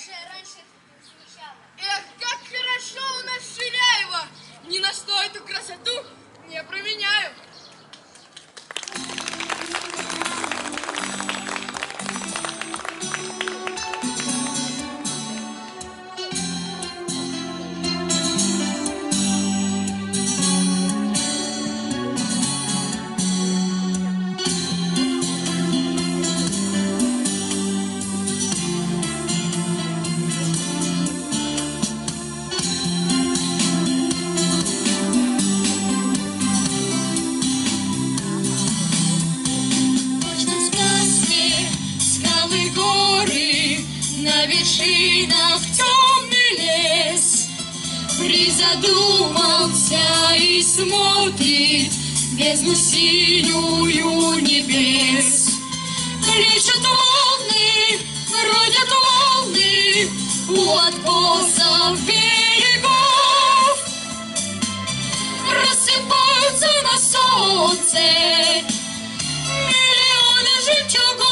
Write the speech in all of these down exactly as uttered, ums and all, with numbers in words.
же я раньше не замечала. Эх, как хорошо у нас в Ширяево! Ни на что эту красоту не променяю. На вершинах темный лес, призадумался и смотрит в бездну синюю небес. Кричат волны, родят волны у откосов берегов, рассыпаются на солнце миллионы жемчугов.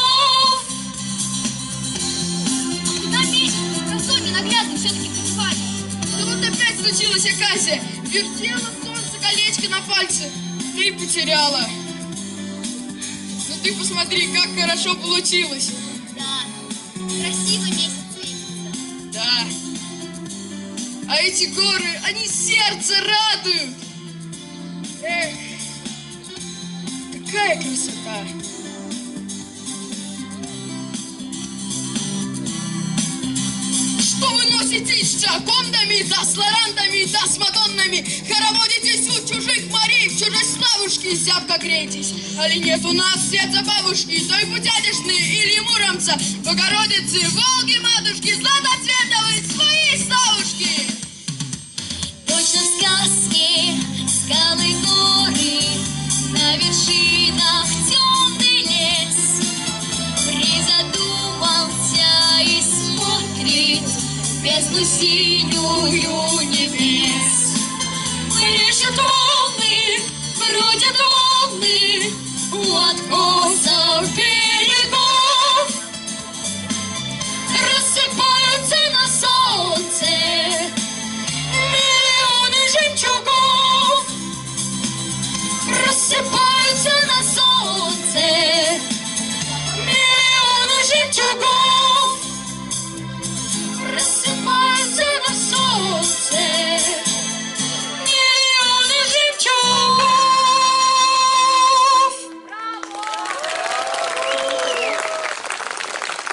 Наглядно все-таки побывали. Да вот опять случилась оказия. Вертела солнце колечко на пальце, да и потеряла. Ну ты посмотри, как хорошо получилось. Да, красиво месяц светится. Да. А эти горы, они сердце радуют. Эх, какая красота. Что вы носитесь с джакондами, да с лорандами, да с мадоннами? Хороводитесь у чужих морей, в чужой славушке зябко греетесь. Али нет у нас сердца бабушки, той путятишны или муромца, Богородицы, Волги, матушки, златоцветовой свои славушки. Точно в сказке скалы, горы, на вершинах темный лес, призадумался и смотрит в бездну синюю.